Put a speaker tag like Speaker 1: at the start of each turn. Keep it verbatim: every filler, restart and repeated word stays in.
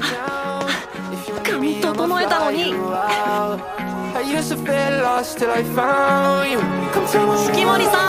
Speaker 1: 髪整えたのに。Shikimori さん。